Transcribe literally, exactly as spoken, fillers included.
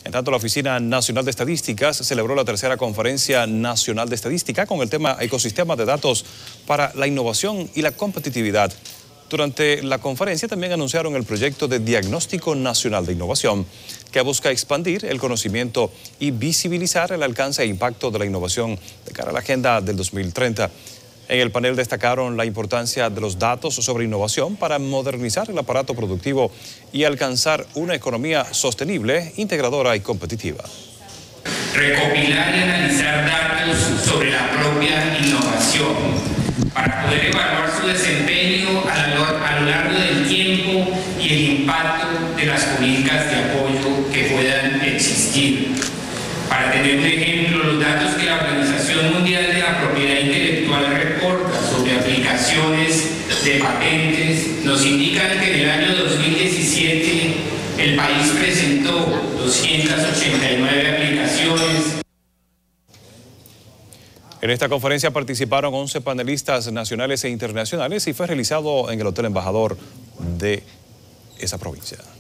En tanto, la Oficina Nacional de Estadísticas celebró la tercera Conferencia Nacional de Estadística con el tema Ecosistema de Datos para la Innovación y la Competitividad. Durante la conferencia también anunciaron el proyecto de Diagnóstico Nacional de Innovación, que busca expandir el conocimiento y visibilizar el alcance e impacto de la innovación de cara a la Agenda del dos mil treinta. En el panel destacaron la importancia de los datos sobre innovación para modernizar el aparato productivo y alcanzar una economía sostenible, integradora y competitiva. Recopilar y analizar datos sobre la propia innovación para poder evaluar su desempeño a lo, a lo largo del tiempo y el impacto de las políticas de apoyo que puedan existir. Para tener un ejemplo, los datos que la Organización Mundial de la Propiedad Intelectual reporta sobre aplicaciones de patentes nos indican que en el año dos mil diecisiete el país presentó doscientas ochenta y nueve aplicaciones. En esta conferencia participaron once panelistas nacionales e internacionales y fue realizado en el Hotel Embajador de esa provincia.